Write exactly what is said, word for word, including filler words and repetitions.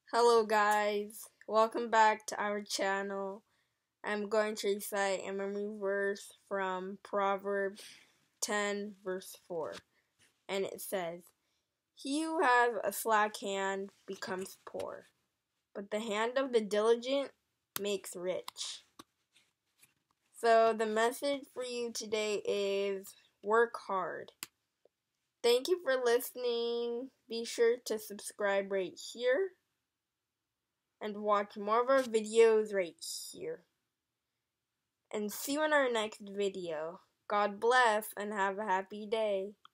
Hello guys, welcome back to our channel. I'm going to recite a memory verse from Proverbs ten verse four, and it says, "He who has a slack hand becomes poor, but the hand of the diligent makes rich." So the message for you today is work hard. Thank you for listening. Be sure to subscribe right here and watch more of our videos right here. And see you in our next video. God bless and have a happy day.